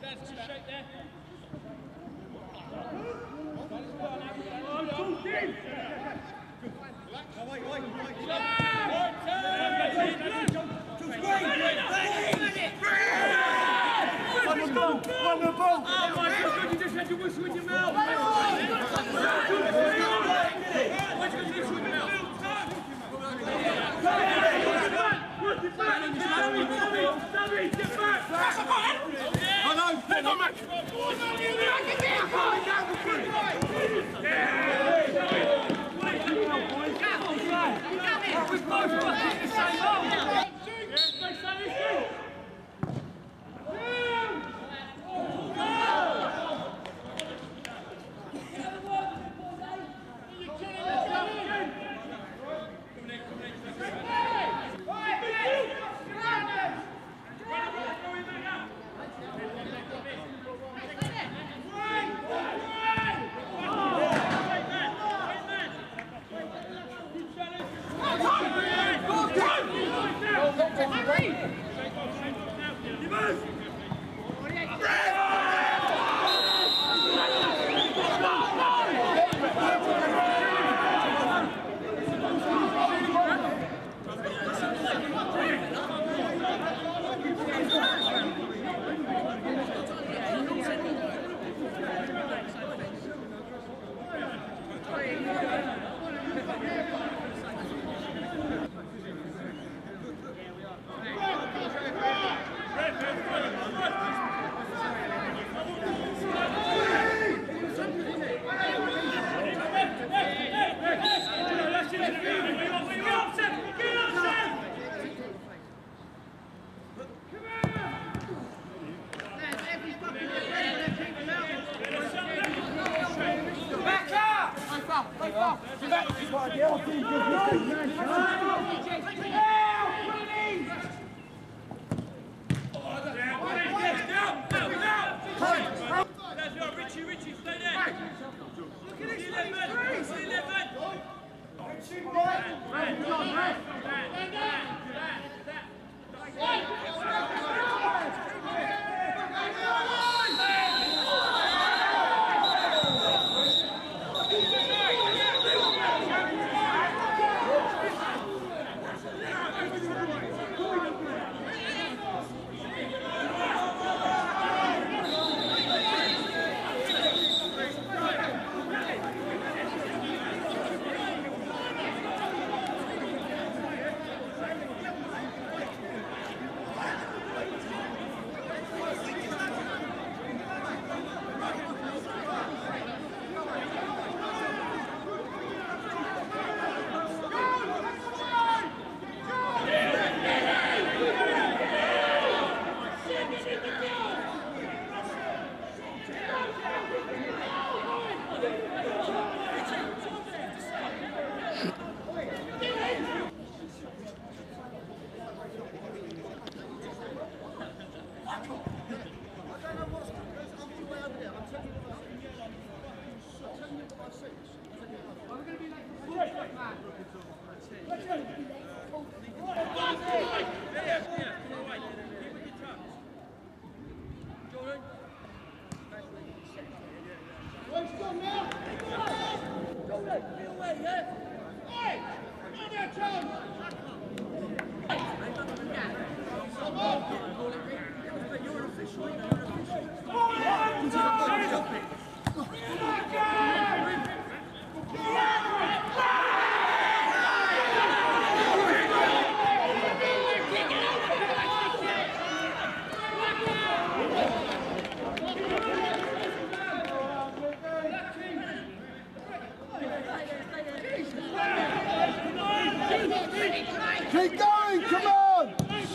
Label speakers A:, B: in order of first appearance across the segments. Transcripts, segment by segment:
A: Keep going, come on!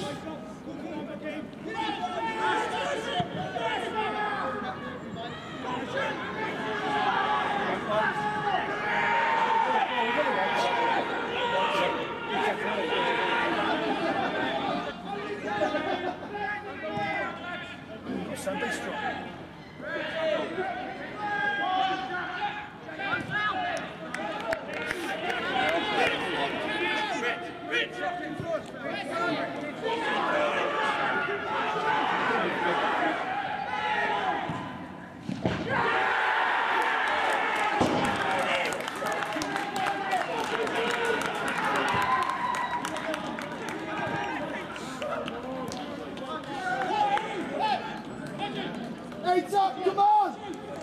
A: Sunday strong. Heads up, come on!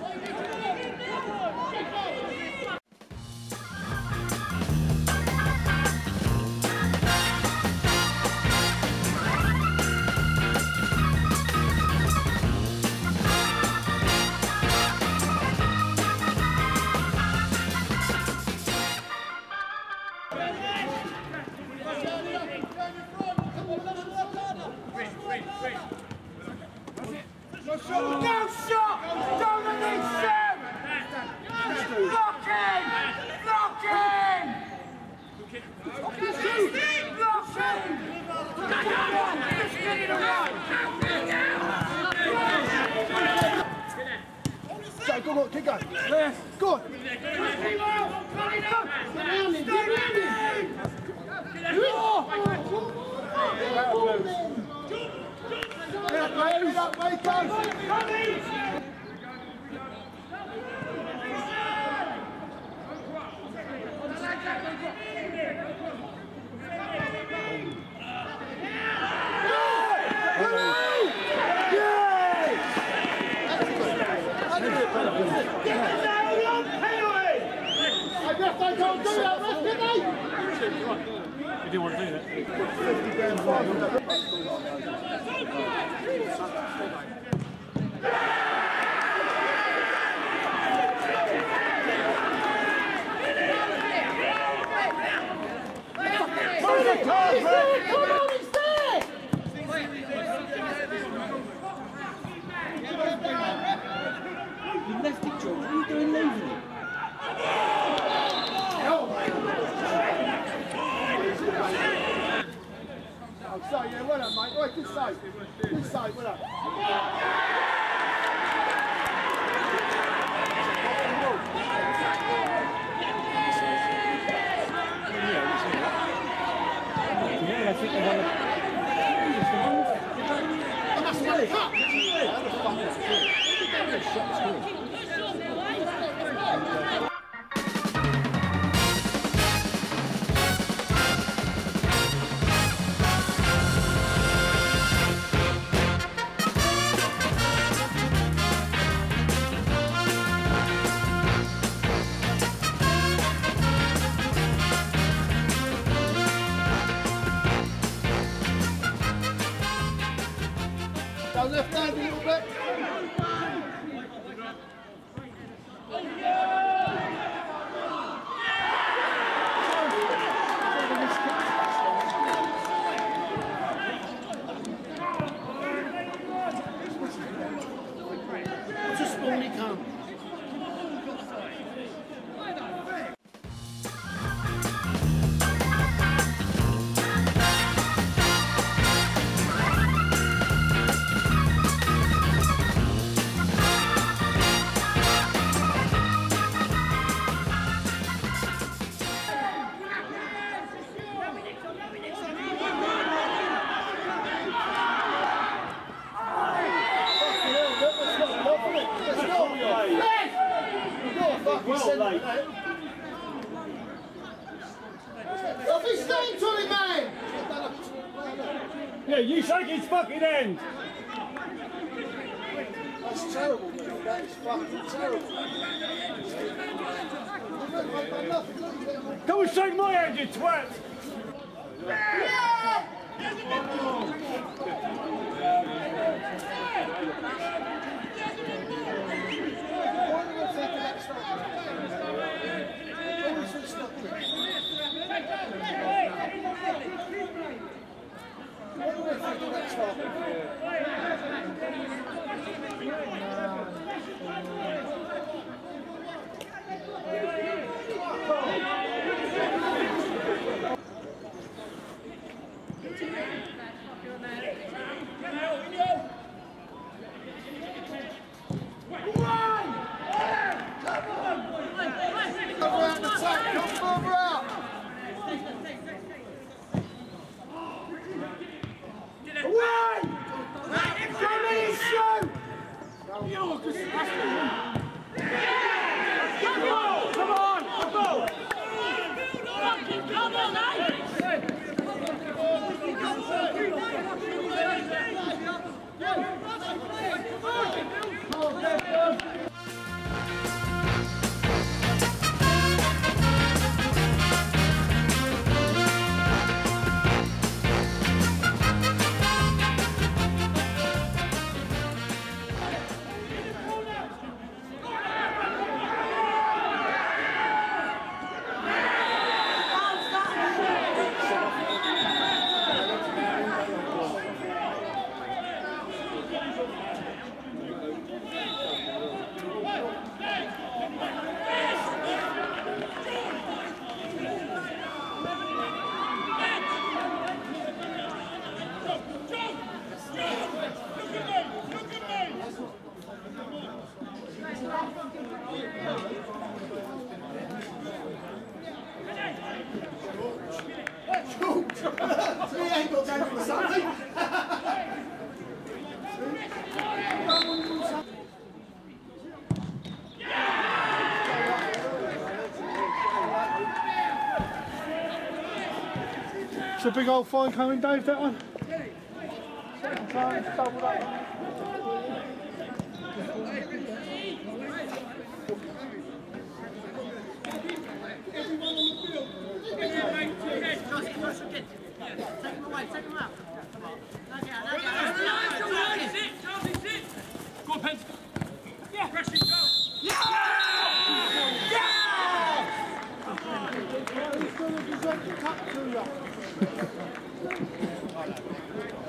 A: No shot! Don't let me shoot! Lock in! Lock in! Lock in! Just get it away! Go, keep going. Go on. Wait up, wait up!
B: You didn't want to do that.
C: You left it, George. What are you doing leaving it?
A: So, yeah, well done, mate. Right, good save. Good save, well done.
B: Yeah, I think they want
A: Go left hand a little bit.
C: Just spawn it come.
A: Well late. Stop his staying to it, man!
B: Yeah, you shake his fucking end!
A: That's terrible, that is fucking terrible.
B: Come and shake my hand, you twat!
A: It's a big old fine coming, Dave, that one. Second time, it's doubled up. Everyone on the field.
D: Take him away, take him out.
E: Go on, Pence. Yeah. Pressing, go.
D: Yeah!
A: He's going to present the cup to you.